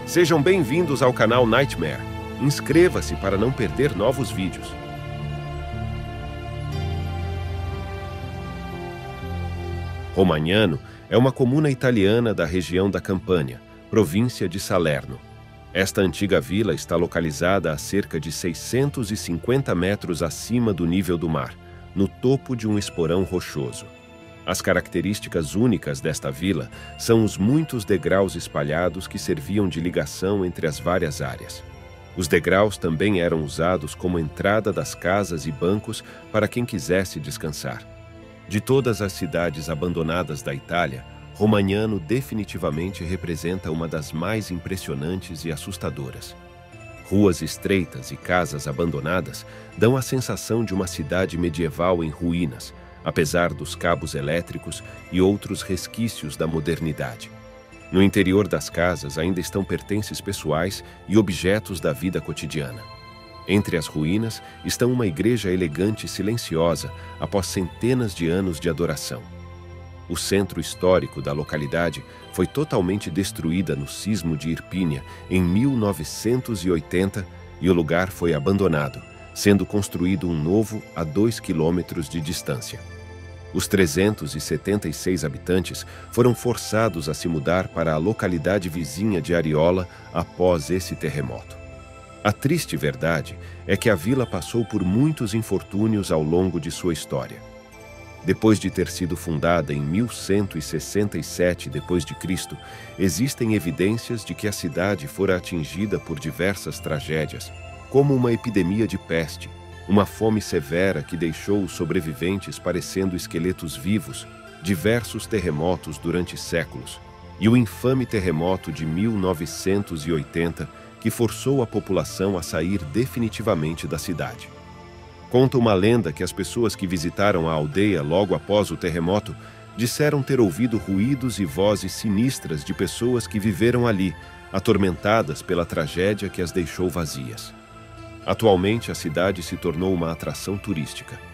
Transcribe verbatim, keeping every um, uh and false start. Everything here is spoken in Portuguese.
Sejam bem-vindos ao canal Nightmare. Inscreva-se para não perder novos vídeos. Romagnano é uma comuna italiana da região da Campânia, província de Salerno. Esta antiga vila está localizada a cerca de seiscentos e cinquenta metros acima do nível do mar, no topo de um esporão rochoso. As características únicas desta vila são os muitos degraus espalhados que serviam de ligação entre as várias áreas. Os degraus também eram usados como entrada das casas e bancos para quem quisesse descansar. De todas as cidades abandonadas da Itália, Romagnano definitivamente representa uma das mais impressionantes e assustadoras. Ruas estreitas e casas abandonadas dão a sensação de uma cidade medieval em ruínas, apesar dos cabos elétricos e outros resquícios da modernidade. No interior das casas ainda estão pertences pessoais e objetos da vida cotidiana. Entre as ruínas estão uma igreja elegante e silenciosa após centenas de anos de adoração. O centro histórico da localidade foi totalmente destruída no sismo de Irpínia em mil novecentos e oitenta e o lugar foi abandonado, sendo construído um novo a dois quilômetros de distância. Os trezentos e setenta e seis habitantes foram forçados a se mudar para a localidade vizinha de Ariola após esse terremoto. A triste verdade é que a vila passou por muitos infortúnios ao longo de sua história. Depois de ter sido fundada em mil cento e sessenta e sete depois de Cristo, existem evidências de que a cidade fora atingida por diversas tragédias, como uma epidemia de peste, uma fome severa que deixou os sobreviventes parecendo esqueletos vivos, diversos terremotos durante séculos, e o infame terremoto de mil novecentos e oitenta que forçou a população a sair definitivamente da cidade. Conta uma lenda que as pessoas que visitaram a aldeia logo após o terremoto disseram ter ouvido ruídos e vozes sinistras de pessoas que viveram ali, atormentadas pela tragédia que as deixou vazias. Atualmente, a cidade se tornou uma atração turística.